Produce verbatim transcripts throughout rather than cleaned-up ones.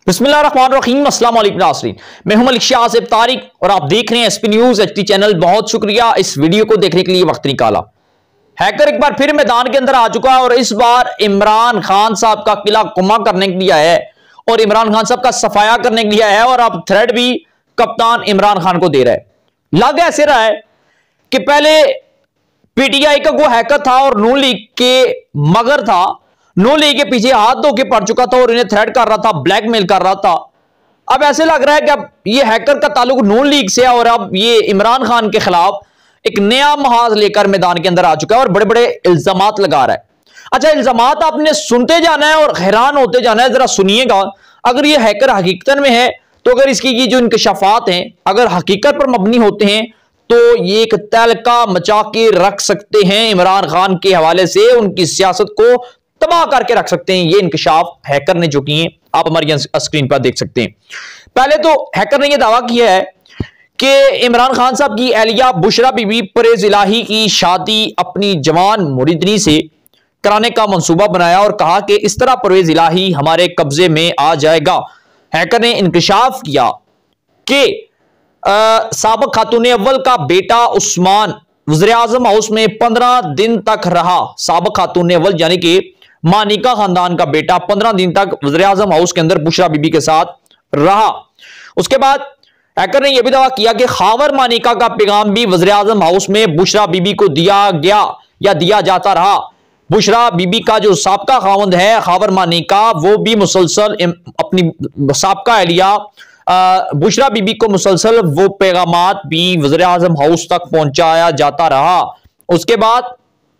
बिस्मिल्लाहिर्रहमानिर्रहीम, अस्सलाम वालेकुम नाज़रीन। मैं हूं मलिक शाह आसिफ तारिक और आप देख रहे हैं एसपी न्यूज एचडी चैनल। बहुत शुक्रिया इस वीडियो को देखने के लिए वक्त निकाला। हैकर एक बार फिर मैदान के अंदर आ चुका है और इस बार इमरान खान साहब का किला कुमा करने के लिए आया है और इमरान खान साहब का सफाया करने के लिए आया है और अब थ्रेड भी कप्तान इमरान खान को दे रहा है। लग ऐसे रहा है कि पहले पीटीआई का वो हैकर था और नून लीग के मगर था, नून लीग के पीछे हाथ धो के पड़ चुका था और इन्हें थ्रेट कर रहा था, ब्लैकमेल कर रहा था। अब ऐसे लग रहा है कि अब ये हैकर का ताल्लुक नून लीग से है और अब ये इमरान खान के खिलाफ एक नया महाज लेकर मैदान के अंदर आ चुका है और बड़े बड़े इल्जामात लगा रहा है। अच्छा, इल्जामात आपने सुनते जाना है और हैरान होते जाना है। जरा सुनिएगा, अगर ये हैकर हकीकत में है तो अगर इसकी ये जो इंकशाफात हैं अगर हकीकत पर मबनी होते हैं तो ये एक तहलका मचा के रख सकते हैं इमरान खान के हवाले से, उनकी सियासत को तबाह करके रख सकते हैं। ये इंकशाफ हैकर ने जो किए आप हमारी स्क्रीन पर देख सकते हैं। पहले तो हैकर ने यह दावा किया है कि इमरान खान साहब की एहलिया बुशरा बीबी परवेज इलाही की शादी अपनी जवान मुरीदनी से कराने का मंसूबा बनाया और कहा कि इस तरह परवेज इलाही हमारे कब्जे में आ जाएगा। हैकर ने इंकशाफ किया कि साबिक खातून अव्वल का बेटा उस्मान वज़ीर-ए-आज़म हाउस में पंद्रह दिन तक रहा। साबिक खातून अव्वल यानी कि मानिका खानदान का बेटा पंद्रह दिन तक वज़ीर-ए-आज़म हाउस के अंदर बुशरा बीबी के साथ रहा। उसके बाद हैकर ने यह भी दावा किया कि खावर मानिका का पैगाम भी वज़ीर-ए-आज़म हाउस में बुशरा बीबी को दिया गया या दिया जाता रहा। बुशरा बीबी का जो साबका खावंद है खावर मानिका, वो भी मुसलसल अपनी साबका एहलिया बुशरा बीबी को मुसलसल वो पैगामात भी वज़ीर-ए-आज़म हाउस तक पहुंचाया जाता रहा। उसके बाद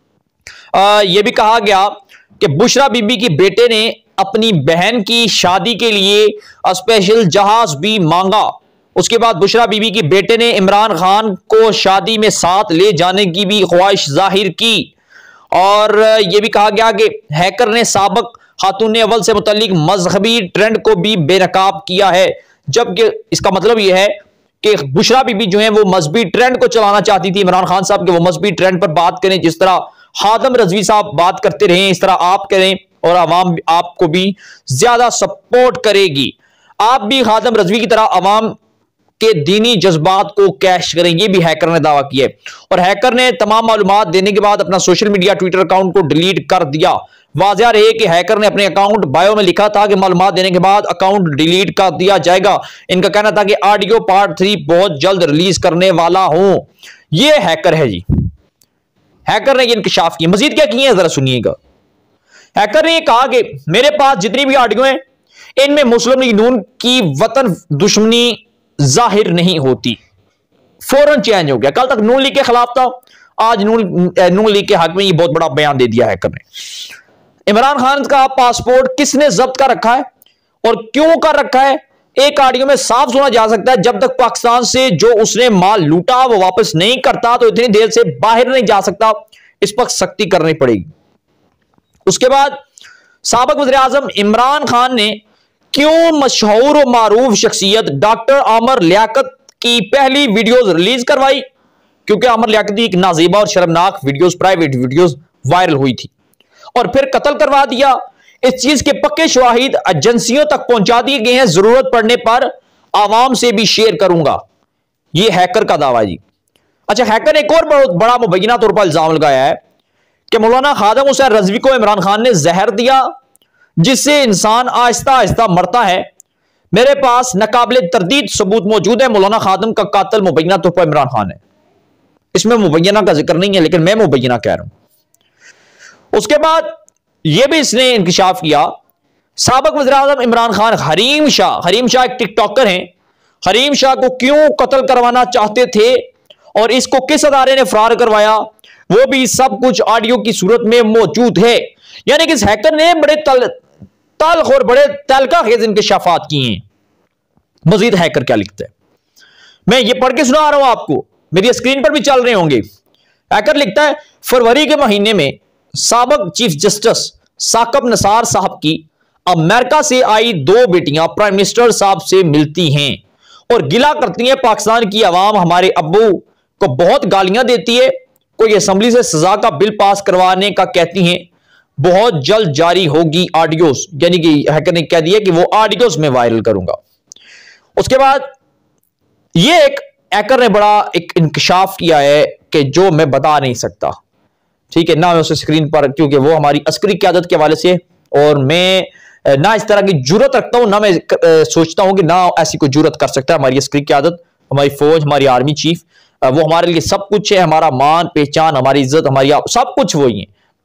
यह भी कहा गया कि बुशरा बीबी की बेटे ने अपनी बहन की शादी के लिए स्पेशल जहाज भी मांगा। उसके बाद बुशरा बीबी की बेटे ने इमरान खान को शादी में साथ ले जाने की भी ख्वाहिश जाहिर की और यह भी कहा गया कि हैकर ने साबिक खातून अव्वल से मुतल्लिक मजहबी ट्रेंड को भी बेनकाब किया है। जबकि इसका मतलब यह है कि बुशरा बीबी जो है वो मजहबी ट्रेंड को चलाना चाहती थी इमरान खान साहब के, वो मजहबी ट्रेंड पर बात करें जिस तरह हादम रजवी साहब बात करते रहे इस तरह आप करें और आवाम आपको भी ज्यादा सपोर्ट करेगी। आप भी हादम रजवी की तरह आवाम के दीनी जज्बात को कैश करें, ये भी हैकर ने दावा किया और हैकर ने तमाम मालूमात देने के बाद अपना सोशल मीडिया ट्विटर अकाउंट को डिलीट कर दिया। वाज़ेह रहे कि हैकर ने अपने अकाउंट बायो में लिखा था कि मालूमात देने के बाद अकाउंट डिलीट कर दिया जाएगा। इनका कहना था कि ऑडियो पार्ट थ्री बहुत जल्द रिलीज करने वाला हूं। यह हैकर है जी, हैकर ने यह इंकशाफ किया। मजीद क्या किए जरा सुनिएगा। हैकर ने कहा कि मेरे पास जितनी भी ऑडियो हैं इनमें मुस्लिम लीग नून की वतन दुश्मनी जाहिर नहीं होती। फौरन चेंज हो गया, कल तक नून लीग के खिलाफ था, आज नून नून लीग के हक में ये बहुत बड़ा बयान दे दिया हैकर ने। इमरान खान का पासपोर्ट किसने जब्त कर रखा है और क्यों कर रखा है, एक ऑडियो में साफ सुना जा सकता है। जब तक पाकिस्तान से जो उसने माल लूटा वो वापस नहीं करता तो इतनी देर से बाहर नहीं जा सकता, इस पर सख्ती करनी पड़ेगी। उसके बाद साबिक वज़ीर-ए-आज़म इमरान खान ने क्यों मशहूर और मारूफ शख्सियत डॉक्टर आमर लियाकत की पहली वीडियोस रिलीज करवाई, क्योंकि आमर लियाकत की एक नाजीबा और शर्मनाक वीडियोस, प्राइवेट वीडियोस वायरल हुई थी और फिर कत्ल करवा दिया। इस चीज के पक्के शवाहिद एजेंसियों तक पहुंचा दिए गए हैं, जरूरत पड़ने पर आवाम से भी शेयर करूंगा। यह हैकर का दावा जी। अच्छा, हैकर ने एक और बहुत बड़ा मुबैना तौर पर इल्जाम लगाया है कि मौलाना खादम हुसैन रजवी को इमरान खान ने जहर दिया जिससे इंसान आहिस्ता आहिस्ता मरता है। मेरे पास नाकाबिले तरदीद सबूत मौजूद है, मौलाना खादम का कातिल मुबैना तौर पर इमरान खान है। इसमें मुबैना का जिक्र नहीं है लेकिन मैं मुबैना कह रहा हूं। उसके बाद यह भी इसने इंकशाफ किया, साबिक वज़ीर-ए-आज़म इमरान खान हरीम शाह, हरीम शाह एक टिकटॉकर हैं, हरीम शाह को क्यों कत्ल करवाना चाहते थे और इसको किस अदारे ने फरार करवाया, वो भी सब कुछ ऑडियो की सूरत में मौजूद है। यानी कि इस हैकर ने बड़े तल तल्ख और बड़े तलका खेज इंकशाफात किए हैं। मजीद हैकर क्या लिखता है मैं ये पढ़ के सुना रहा हूं आपको, मेरी स्क्रीन पर भी चल रहे होंगे। हैकर लिखता है, फरवरी के महीने में साबिक चीफ जस्टिस साकिब निसार साहब की अमेरिका से आई दो बेटियां प्राइम मिनिस्टर साहब से मिलती हैं और गिला करती हैं पाकिस्तान की आवाम हमारे अब्बू को बहुत गालियां देती है, कोई असेंबली से सजा का बिल पास करवाने का कहती हैं, बहुत जल्द जारी होगी ऑडियोज, यानी कि हैकर ने कह दिया कि वो ऑडियोज में वायरल करूंगा। उसके बाद ये एक हैकर ने बड़ा एक इंकशाफ किया है कि जो मैं बता नहीं सकता, ठीक है ना, मैं उसे स्क्रीन पर, क्योंकि वो हमारी अस्करी क़यादत के हवाले से, और मैं ना इस तरह की जुर्रत रखता हूं, ना मैं सोचता हूं कि ना ऐसी कोई जुर्रत कर सकता है हमारी अस्करी क़यादत, हमारी फौज, हमारी आर्मी चीफ, वो हमारे लिए सब कुछ है, हमारा मान पहचान, हमारी इज्जत, हमारी सब कुछ वही है।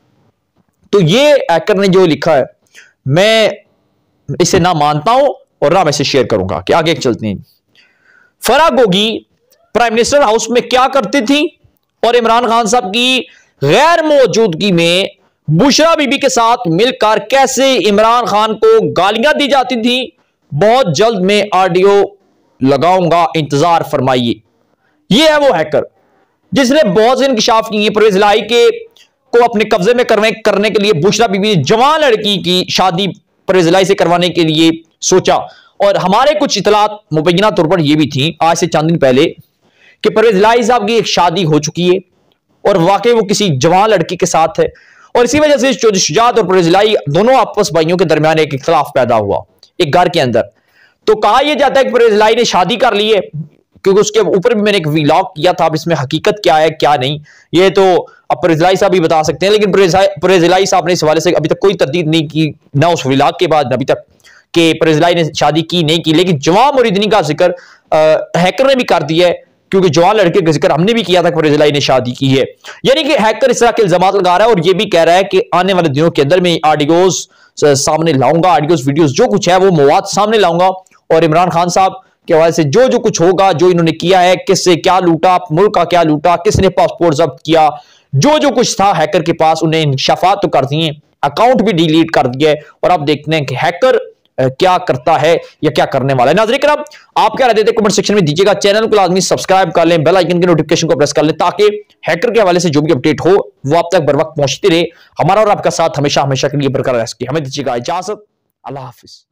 तो ये हैकर ने जो लिखा है मैं इसे ना मानता हूं और ना मैं इसे शेयर करूंगा। कि आगे चलते हैं। Farah Gogi prime minister house में क्या करती थी और इमरान खान साहब की गैर मौजूदगी में बुशरा बीबी के साथ मिलकर कैसे इमरान खान को गालियां दी जाती थी, बहुत जल्द मैं ऑडियो लगाऊंगा, इंतजार फरमाइए। यह है वो हैकर जिसने बहुत से इंकशाफ किए। परवेज इलाही के को अपने कब्जे में करने करने के लिए बुशरा बीबी ने जवान लड़की की शादी परवेज इलाही से करवाने के लिए सोचा, और हमारे कुछ इतलात मुबैना तौर पर यह भी थी आज से चंद दिन पहले कि परवेज इलाही साहब की एक शादी हो चुकी है और वाकई वो किसी जवान लड़की के साथ है, और इसी वजह से चौधरी शुजात और परवेज इलाही दोनों आपस भाइयों के दरमियान एक इख्तलाफ पैदा हुआ एक घर के अंदर। तो कहा यह जाता है कि परवेज इलाही ने शादी कर ली है, क्योंकि उसके ऊपर भी मैंने एक व्लॉग किया था। अब इसमें हकीकत क्या है क्या नहीं ये तो अब परवेज इलाही साहब ही बता सकते हैं, लेकिन परवेज इलाही साहब ने इस हवाले से अभी तक कोई तरदीद नहीं की, ना उस व्लॉग के बाद अभी तक, कि परवेज इलाही ने शादी की नहीं की। लेकिन जवान मुरीदनी का जिक्र हैकर ने भी कर दिया है, क्योंकि जवान लड़के का जिक्र हमने भी किया था कि परवेज इलाही ने शादी की है। यानी कि हैकर इस तरह के इल्जामात लगा रहा है, और ये भी कह रहा है कि आने वाले दिनों के अंदर में ऑडियोज सामने लाऊंगा, ऑडियोज वीडियोज जो कुछ है वो मवाद सामने लाऊंगा, और इमरान खान साहब के हवाले से जो जो कुछ होगा, जो इन्होंने किया है, किससे क्या लूटा, मुल्क का क्या लूटा, किसने पासपोर्ट जब्त किया, जो जो कुछ था हैकर के पास, उन्हें इंकशाफात तो कर दिए, अकाउंट भी डिलीट कर दिए, और अब देखते हैं कि हैकर क्या करता है या क्या करने वाला है। नाज़रीन किराम, आप क्या रहते थे कमेंट सेक्शन में दीजिएगा। चैनल को लाजमी सब्सक्राइब कर लें, बेल आइकन के नोटिफिकेशन को प्रेस कर लें, ताकि हैकर के हवाले से जो भी अपडेट हो वो आप तक बर वक्त पहुंचती रहे। हमारा और आपका साथ हमेशा हमेशा के लिए बरकरार रह सके। हमें दीजिएगा इजाजत। अल्लाह हाफिज।